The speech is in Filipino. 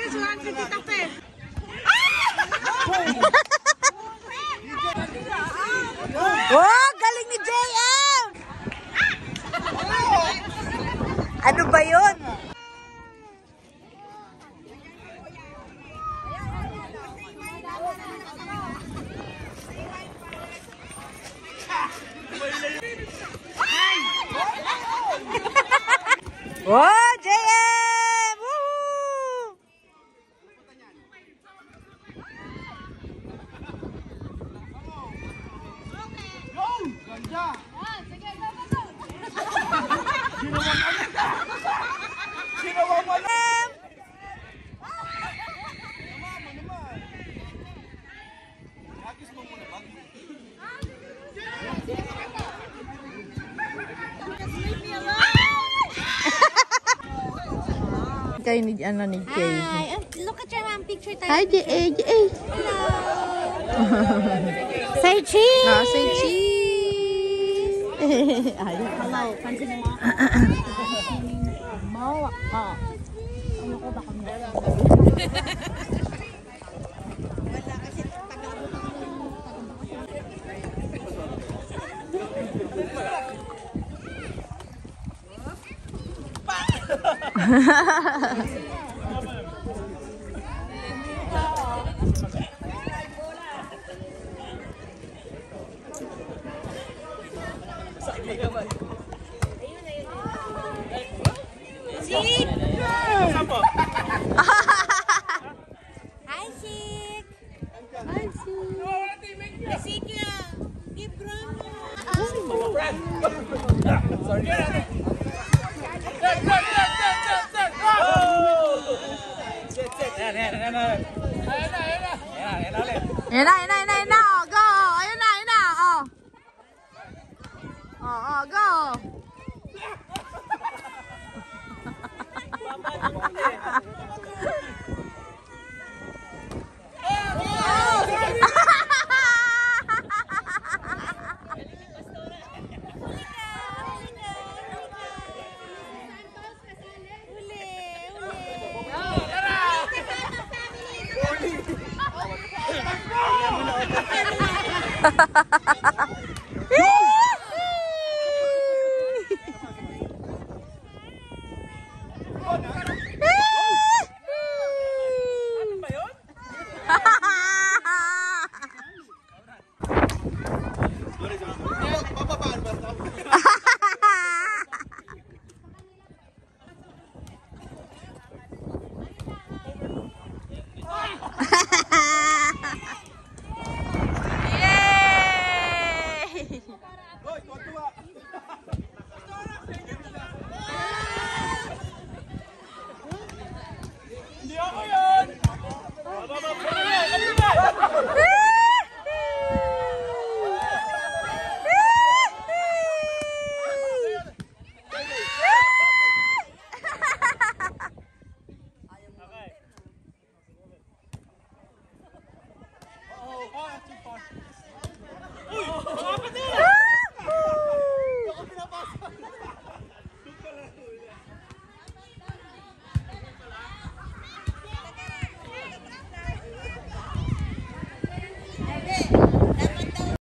Wow, galing ni JM! Ano ba yun? Wow, JM! Woohoo! Kayo ni ano ni Kay. Hi, look at your picture tayo. Hi, JA. Hello. Say cheese. Ah, say cheese. Hello, pansin mo. Mau. Ah. Ano ko ba kami? Wala kasi Hi, Sik. Hi, Sik. Sik ya. Give Bruno. Ayan na. Oh, go. Ayun na. Oh. Oh, go. Uli.